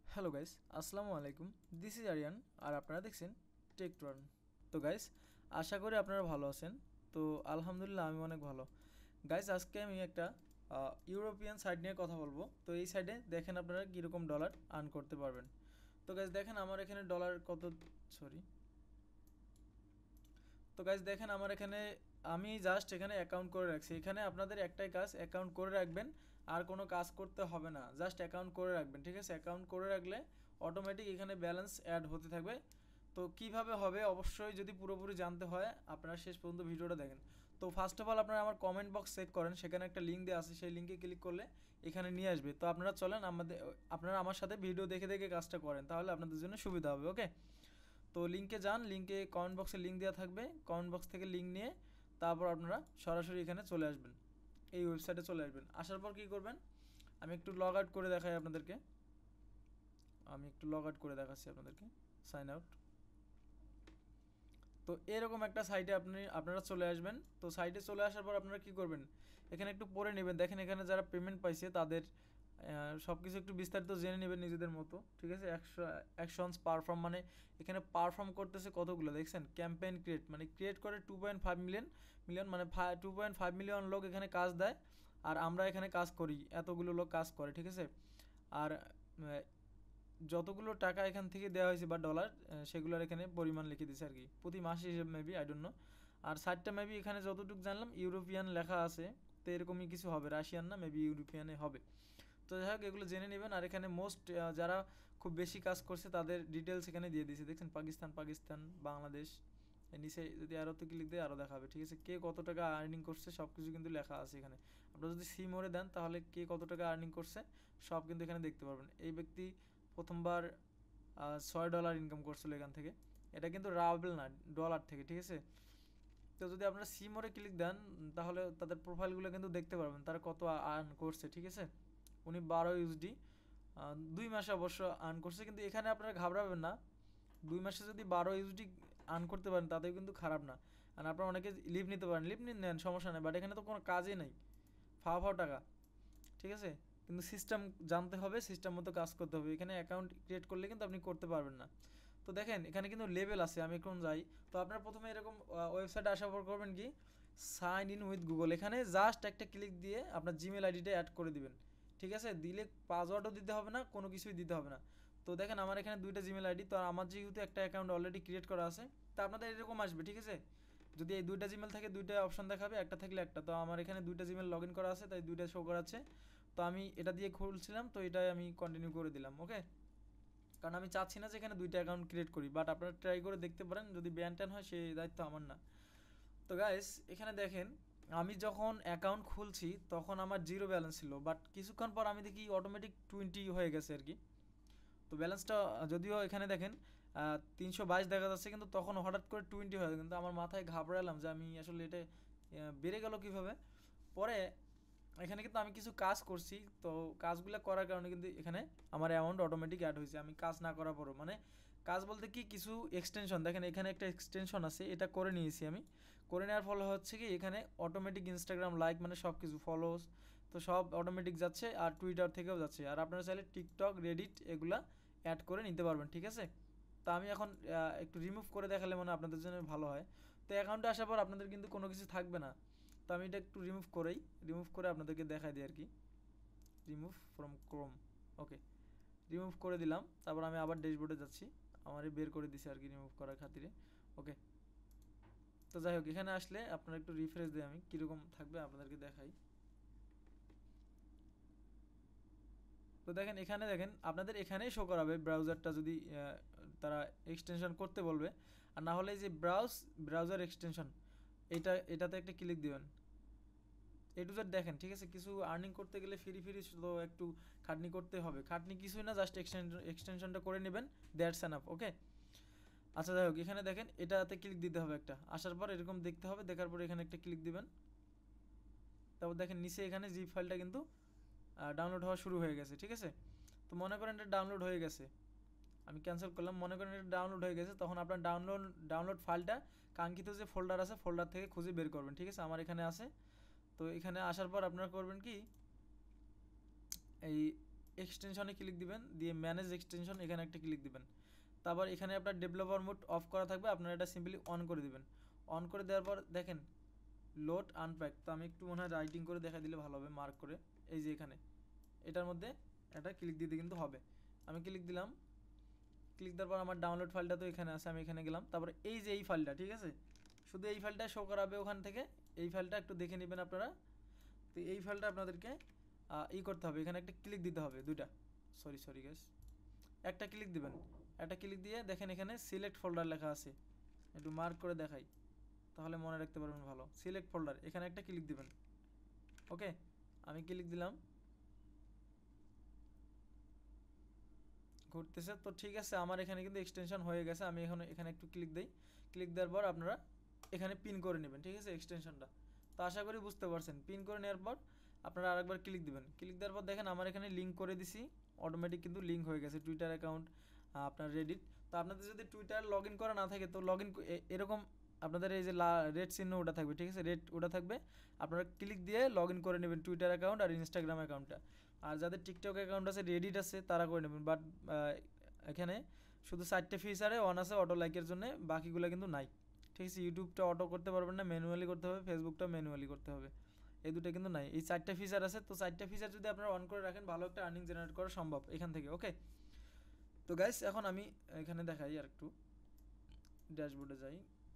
Hello guys, আসসালামু আলাইকুম। This is Aryan আর আপনারা দেখছেন টেকটোয়ার্ন। তো গাইস, আশা করি আপনারা ভালো আছেন। তো আলহামদুলিল্লাহ আমি অনেক ভালো। গাইস, আজকে আমি একটা ইউরোপিয়ান সাইট নিয়ে কথা বলবো। তো এই সাইডে দেখেন আপনারা কীরকম ডলার আর্ন করতে পারবেন। তো গাইস দেখেন আমার এখানে ডলার কত, সরি। তো গাইস দেখেন আমার এখানে আমি জাস্ট এখানে অ্যাকাউন্ট করে রাখছি। এখানে আপনাদের একটাই কাজ, অ্যাকাউন্ট করে রাখবেন, আর কোনো কাজ করতে হবে না, জাস্ট অ্যাকাউন্ট করে রাখবেন। ঠিক আছে, অ্যাকাউন্ট করে রাখলে অটোমেটিক এখানে ব্যালেন্স অ্যাড হতে থাকবে। তো কিভাবে হবে অবশ্যই যদি পুরোপুরি জানতে হয় আপনারা শেষ পর্যন্ত ভিডিওটা দেখেন। তো ফার্স্ট অফ অল আপনারা আমার কমেন্ট বক্স চেক করেন, সেখানে একটা লিঙ্ক দেওয়া আছে, সেই লিঙ্কে ক্লিক করলে এখানে নিয়ে আসবে। তো আপনারা চলেন আপনারা আমার সাথে ভিডিও দেখে দেখে কাজটা করেন, তাহলে আপনাদের জন্য সুবিধা হবে। ওকে, তো লিঙ্কে যান, লিঙ্কে কমেন্ট বক্সে লিঙ্ক দেওয়া থাকবে, কমেন্ট বক্স থেকে লিঙ্ক নিয়ে তারপর আপনারা সরাসরি এখানে চলে আসবেন, এই ওয়েবসাইটে চলে আসবেন। আসার পর কী করবেন, আমি একটু লগ আউট করে দেখাই আপনাদেরকে, দেখাচ্ছি আপনাদেরকে। Sign out. তো এরকম একটা সাইটে আপনারা চলে আসবেন। তো সাইটে চলে আসার পর আপনারা কী করবেন, এখানে একটু পড়ে নেবেন। দেখেন এখানে যারা পেমেন্ট পাইছে তাদের সব কিছু একটু বিস্তারিত জেনে নেবেন নিজেদের মতো। ঠিক আছে, অ্যাকশনস পারফর্ম, মানে এখানে পারফর্ম করতেছে কতগুলো দেখছেন। ক্যাম্পেইন ক্রিয়েট, মানে ক্রিয়েট করে 2.5 মিলিয়ন, মানে 2.5 মিলিয়ন লোক এখানে কাজ দেয়, আর আমরা এখানে কাজ করি, এতগুলো লোক কাজ করে। ঠিক আছে, আর যতগুলো টাকা এখান থেকে দেওয়া হয়েছে বা ডলার, সেগুলোর এখানে পরিমাণ লিখে দিয়েছে আর কি, প্রতি মাসে হিসেবে মেবি, আই ডোন্ট নো। আর সাইটটা মেবি এখানে যতটুকু জানলাম ইউরোপিয়ান লেখা আছে, তো এরকমই কিছু হবে, রাশিয়ান না, মেবি ইউরোপিয়ানে হবে। তো যাই হোক, এগুলো জেনে নেবেন। আর এখানে মোস্ট যারা খুব বেশি কাজ করছে তাদের ডিটেলস এখানে দিয়ে দিয়েছে, দেখছেন পাকিস্তান, বাংলাদেশ। নিচে যদি আরও ক্লিক দিয়ে আরও দেখাবে। ঠিক আছে, কে কত টাকা আর্নিং করছে সব কিছু কিন্তু লেখা আছে এখানে। আপনারা যদি সি মোড়ে দেন তাহলে কে কত টাকা আর্নিং করছে সব কিন্তু এখানে দেখতে পারবেন। এই ব্যক্তি প্রথমবার $6 ইনকাম করছিল এখান থেকে। এটা কিন্তু রাবেল না, ডলার থেকে। ঠিক আছে, তো যদি আপনারা সি মোড়ে ক্লিক দেন তাহলে তাদের প্রোফাইলগুলো কিন্তু দেখতে পারবেন, তারা কত আর্ন করছে। ঠিক আছে, উনি 12 ইউএসডি 2 মাসে অবশ্য আর্ন করছে, কিন্তু এখানে আপনারা ঘাবড়াবেন না। 2 মাসে যদি 12 ইউএসডি আর্ন করতে পারেন তাতেও কিন্তু খারাপ না। আর আপনারা অনেকে লিভ নিতে পারেন, লিভ নেন, সমস্যা নেই, বাট এখানে তো কোনো কাজই নেই, ফাও টাকা। ঠিক আছে, কিন্তু সিস্টেম জানতে হবে, সিস্টেম মতো কাজ করতে হবে। এখানে অ্যাকাউন্ট ক্রিয়েট করলে কিন্তু আপনি করতে পারবেন না। তো দেখেন এখানে কিন্তু লেভেল আছে, আমি এখন যাই। তো আপনারা প্রথমে এরকম ওয়েবসাইটে আসার পর করবেন কি, সাইন ইন উইথ গুগল, এখানে জাস্ট একটা ক্লিক দিয়ে আপনার জিমেল আইডিটা অ্যাড করে দিবেন। ঠিক আছে, দিলে পাসওয়ার্ডও দিতে হবে না, কোনো কিছুই দিতে হবে না। তো দেখেন আমার এখানে 2টা জিমেল আইডি, তো আমার যেহেতু একটা অ্যাকাউন্ট অলরেডি ক্রিয়েট করা আছে, তো আপনাদের এরকম আসবে। ঠিক আছে, যদি এই 2টা জিমেল থাকে 2টা অপশন দেখাবে, একটা থাকলে একটা। তো আমার এখানে 2টা জিমেল লগ ইন করা আছে, তাই 2টা শো করাচ্ছে। তো আমি এটা দিয়ে খুলছিলাম, তো এটাই আমি কন্টিনিউ করে দিলাম। ওকে, কারণ আমি চাচ্ছি না যে এখানে 2টা অ্যাকাউন্ট ক্রিয়েট করি, বাট আপনারা ট্রাই করে দেখতে পারেন, যদি ব্যান ট্যান হয় সেই দায়িত্ব আমার না। তো গাইস এখানে দেখেন আমি যখন অ্যাকাউন্ট খুলছি তখন আমার 0 ব্যালেন্স ছিল, বাট কিছুক্ষণ পর আমি দেখি অটোমেটিক 20 হয়ে গেছে আর কি। তো ব্যালেন্সটা যদিও এখানে দেখেন 322 দেখা যাচ্ছে, কিন্তু তখন হঠাৎ করে 20 হয়ে যায়, কিন্তু আমার মাথায় ঘাবড়ালাম যে আমি আসলে এটা বেড়ে গেল কীভাবে। পরে এখানে কিন্তু আমি কিছু কাজ করছি, তো কাজগুলো করার কারণে কিন্তু এখানে আমার অ্যামাউন্ট অটোমেটিক অ্যাড হয়েছে, আমি কাজ না করার পরও। মানে কাজ বলতে কি, কিছু এক্সটেনশন, দেখেন এখানে একটা এক্সটেনশন আছে, এটা করে নিয়েছি আমি। করে নেওয়ার ফলে হচ্ছে কি, এখানে অটোমেটিক ইনস্টাগ্রাম লাইক, মানে সব কিছু ফলোস, তো সব অটোমেটিক যাচ্ছে, আর টুইটার থেকেও যাচ্ছে। আর আপনারা চাইলে টিকটক, রেডিট এগুলা অ্যাড করে নিতে পারবেন। ঠিক আছে, তা আমি এখন একটু রিমুভ করে দেখালে মানে আপনাদের জন্য ভালো হয়। তো অ্যাকাউন্টে আসার পর আপনাদের কিন্তু কোনো কিছু থাকবে না। তো আমি এটা একটু রিমুভ করে আপনাদেরকে দেখাই দিই আর কি। Remove from Chrome, okay, remove করে দিলাম। তারপর আমি আবার ড্যাশবোর্ডে যাচ্ছি, আমারই বের করে দিছি আর কি রিমুভ করার খাতিরে। ওকে, তো যাই হোক, এখানে আসলে আপনারা একটু রিফ্রেশ দিই, আমি কীরকম থাকবে আপনাদেরকে দেখাই। তো দেখেন এখানে দেখেন আপনাদের এখানেই শো করাবে ব্রাউজারটা, যদি তারা এক্সটেনশন করতে বলবে। আর না হলে যে ব্রাউজার এক্সটেনশন, এটাতে একটা ক্লিক দিবেন। এ টু জেড দেখেন। ঠিক আছে, কিছু আর্নিং করতে গেলে ফ্রি তো একটু খাটনি করতে হবে, খাটনি কিছুই না, জাস্ট এক্সটেনশনটা করে নেবেন, দ্যাটস এনাফ। ওকে, আচ্ছা যাই হোক, এখানে দেখেন এটাতে ক্লিক দিতে হবে একটা, আসার পর এরকম দেখতে হবে, দেখার পর এখানে একটা ক্লিক দিবেন। তারপর দেখেন নিচে এখানে জিপ ফাইলটা কিন্তু ডাউনলোড হওয়া শুরু হয়ে গেছে। ঠিক আছে, তো মনে করেন এটা ডাউনলোড হয়ে গেছে, আমি ক্যান্সেল করলাম। মনে করেন এটা ডাউনলোড হয়ে গেছে, তখন আপনার ডাউনলোড ফাইলটা কাঙ্ক্ষিত যে ফোল্ডার আছে, ফোল্ডার থেকে খুঁজে বের করবেন। ঠিক আছে, আমার এখানে আছে। তো এখানে আসার পর আপনারা করবেন কি, এক্সটেনশনে ক্লিক দিবেন, দিয়ে ম্যানেজ এক্সটেনশন এখানে একটা ক্লিক দিবেন। তারপর এখানে আপনার ডেভেলপার মোড অফ করা থাকবে, আপনারা এটা সিম্পলি অন করে দিবেন। অন করে দেওয়ার পর দেখেন লোড আনপ্যাক, তো আমি একটু মনে হয় রাইটিং করে দেখা দিলে ভালো হবে, মার্ক করে। এই যে এখানে এটার মধ্যে একটা ক্লিক দিতে কিন্তু হবে। আমি ক্লিক দিলাম, ক্লিক দেওয়ার পর আমার ডাউনলোড ফাইলটা তো এখানে আছে, আমি এখানে গেলাম। তারপর এই যে এই ফাইলটা, ঠিক আছে, শুধু এই ফাইলটা শো করাবে ওখান থেকে। এই ফাইলটা একটু দেখে নেবেন আপনারা। তো এই ফাইলটা আপনাদেরকে করতে হবে, এখানে একটা ক্লিক দিতে হবে, দুইটা, সরি গাইস, একটা ক্লিক দিবেন। একটা ক্লিক দিয়ে দেখেন এখানে সিলেক্ট ফোল্ডার লেখা আছে, একটু মার্ক করে দেখাই তাহলে মনে রাখতে পারবেন ভালো। সিলেক্ট ফোল্ডার এখানে একটা ক্লিক দিবেন। ওকে, আমি ক্লিক দিলাম, ঘুরতেছে তো, ঠিক আছে। আমার এখানে কিন্তু এক্সটেনশন হয়ে গেছে। আমি এখন এখানে একটু ক্লিক দিই, ক্লিক দেওয়ার পর আপনারা এখানে পিন করে নেবেন, ঠিক আছে, এক্সটেনশনটা। তো আশা করি বুঝতে পারছেন। পিন করে নেওয়ার পর আপনারা আরেকবার ক্লিক দিবেন। ক্লিক দেওয়ার পর দেখেন আমার এখানে লিঙ্ক করে দিছি, অটোমেটিক কিন্তু লিঙ্ক হয়ে গেছে টুইটার অ্যাকাউন্ট, আপনার রেডিট। তো আপনাদের যদি টুইটার লগ ইন করা না থাকে তো লগ ইন এরকম আপনাদের এই যে রেড চিহ্ন ওটা থাকবে, ঠিক আছে, রেড ওটা থাকবে, আপনারা ক্লিক দিয়ে লগ ইন করে নেবেন টুইটার অ্যাকাউন্ট আর ইনস্টাগ্রাম অ্যাকাউন্টটা। আর যাদের টিকটক অ্যাকাউন্ট আছে, রেডিট আছে, তারা করে নেবেন। বাট এখানে শুধু 4টে ফিচারে অন আছে অটো লাইকের জন্য, বাকিগুলো কিন্তু নাই, ঠিক আছে। ইউটিউবটা অটো করতে পারবেন না, ম্যানুয়ালি করতে হবে, ফেসবুকটা ম্যানুয়ালি করতে হবে, এই দুটো কিন্তু নাই। এই 4টে ফিচার আছে, তো 4টে ফিচার যদি আপনারা অন করে রাখেন ভালো একটা আর্নিং জেনারেট করা সম্ভব এখান থেকে। ওকে, তো গাইস এখন আমি এখানে দেখাই আর একটু, ড্যাশবোর্ডে যাই।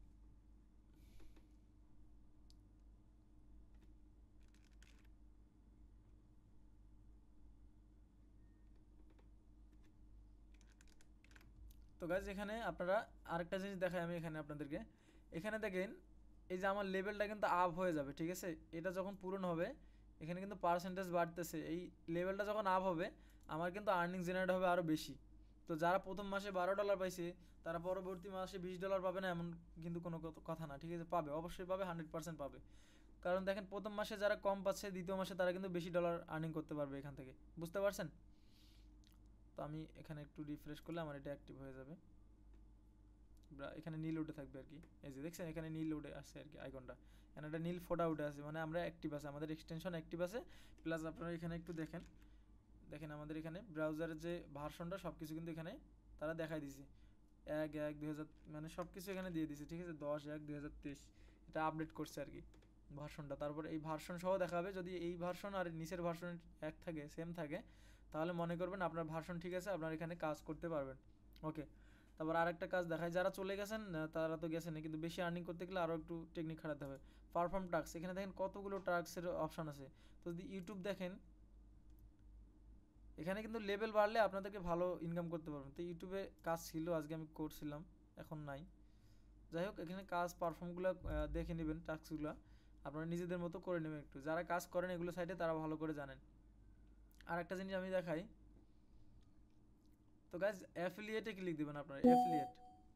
তো গাইস এখানে আপনারা আরেকটা জিনিস দেখাই আমি এখানে আপনাদেরকে। এখানে দেখেন এই যে আমার লেভেলটা কিন্তু আপ হয়ে যাবে, ঠিক আছে। এটা যখন পূরণ হবে এখানে কিন্তু পার্সেন্টেজ বাড়তেছে। এই লেভেলটা যখন আপ হবে আমার কিন্তু আর্নিং জেনারেট হবে আরও বেশি। তো যারা প্রথম মাসে $12 পাইছে তারা পরবর্তী মাসে $20 পাবে না এমন কিন্তু কোনো কথা না, ঠিক আছে, পাবে, অবশ্যই পাবে, 100% পাবে। কারণ দেখেন প্রথম মাসে যারা কম পাচ্ছে দ্বিতীয় মাসে তারা কিন্তু বেশি ডলার আর্নিং করতে পারবে এখান থেকে, বুঝতে পারছেন। তো আমি এখানে একটু রিফ্রেশ করলে আমার এটা অ্যাক্টিভ হয়ে যাবে, এখানে নীল উঠে থাকবে আর কি। এই যে দেখছেন এখানে নীল উঠে আসছে আর কি আইকনটা, এখানে একটা নীল ফোটা উঠে আছে, মানে আমরা অ্যাক্টিভ আছে, আমাদের এক্সটেনশন অ্যাক্টিভ আছে। প্লাস আপনারা এখানে একটু দেখেন, দেখেন আমাদের এখানে ব্রাউজারের যে ভার্সনটা সব কিছু কিন্তু এখানে তারা দেখাই দিছে, 1/1/2000 মানে সব কিছু এখানে দিয়ে দিছে, ঠিক আছে, 10/1/2023 এটা আপডেট করছে আর কি ভার্সনটা। তারপর এই ভার্সন সহ দেখাবে, যদি এই ভার্সন আর নিচের ভার্সন এক থাকে, সেম থাকে, তাহলে মনে করবেন আপনার ভার্সন ঠিক আছে, আপনার এখানে কাজ করতে পারবেন। ওকে, তারপর আরেকটা কাজ দেখায়, যারা চলে গেছেন তারা তো গেছেন, কিন্তু বেশি আর্নিং করতে গেলে আরও একটু টেকনিক খাটাতে হবে। পারফর্ম টাস্ক, এখানে দেখেন কতগুলো টাস্কের অপশান আছে। তো যদি ইউটিউব দেখেন এখানে কিন্তু লেভেল বাড়লে আপনাদেরকে ভালো ইনকাম করতে পারবেন। তো ইউটিউবে কাজ ছিল আজকে আমি করছিলাম, এখন নাই। যাই হোক এখানে কাজ পারফর্মগুলো দেখে নেবেন, টাস্কগুলো আপনারা নিজেদের মতো করে নেবেন একটু, যারা কাজ করেন এগুলো সাইডে তারা ভালো করে জানেন। আর একটা জিনিস আমি দেখাই, তো গাইজ অ্যাফিলিয়েটে ক্লিক দিবেন আপনারা, অ্যাফিলিয়েট।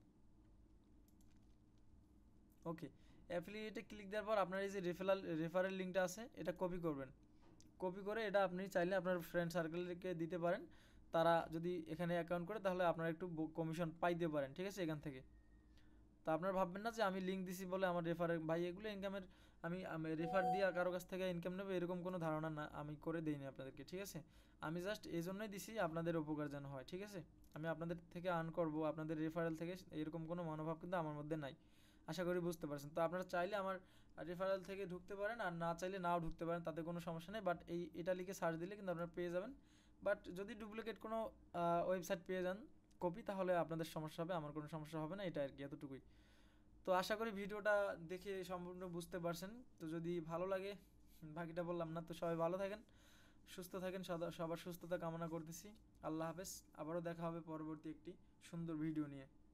ওকে, অ্যাফিলিয়েটে ক্লিক দেওয়ার পর আপনার এই যে রেফারেল লিঙ্কটা আছে এটা কপি করবেন। কপি করে এটা আপনি চাইলে আপনার ফ্রেন্ড সার্কেলকে দিতে পারেন, তারা যদি এখানে অ্যাকাউন্ট করে তাহলে আপনারা একটু কমিশন পাইতে পারেন, ঠিক আছে, এখান থেকে। তো আপনারা ভাববেন না যে আমি লিঙ্ক দিছি বলে আমার রেফারেল, ভাই এগুলো ইনকামের, আমি রেফার দিয়ে কারো কাছ থেকে ইনকাম নেবো এরকম কোনো ধারণা না, আমি করে দিইনি আপনাদেরকে, ঠিক আছে। আমি জাস্ট এই জন্যই দিছি আপনাদের উপকার যেন হয়, ঠিক আছে। আমি আপনাদের থেকে আর্ন করবো আপনাদের রেফারেল থেকে, এরকম কোনো মনোভাব কিন্তু আমার মধ্যে নাই, আশা করি বুঝতে পারছেন। তো আপনারা চাইলে আমার রেফারেল থেকে ঢুকতে পারেন, আর না চাইলে নাও ঢুকতে পারেন, তাতে কোনো সমস্যা নেই। বাট এটা লিখে সার্চ দিলে কিন্তু আপনারা পেয়ে যাবেন। বাট যদি ডুপ্লিকেট কোনো ওয়েবসাইট পেয়ে যান কপি, তাহলে আপনাদের সমস্যা হবে, আমার কোনো সমস্যা হবে না, এটা আর কি, এতটুকুই। তো আশা করি ভিডিওটা দেখে সম্পূর্ণ বুঝতে পারছেন। তো যদি ভালো লাগে, বাকিটা বললাম না, তো সবাই ভালো থাকেন, সুস্থ থাকেন, সবার সুস্থতা কামনা করতেছি। আল্লাহ হাফেজ, আবারও দেখা হবে পরবর্তী একটি সুন্দর ভিডিও নিয়ে।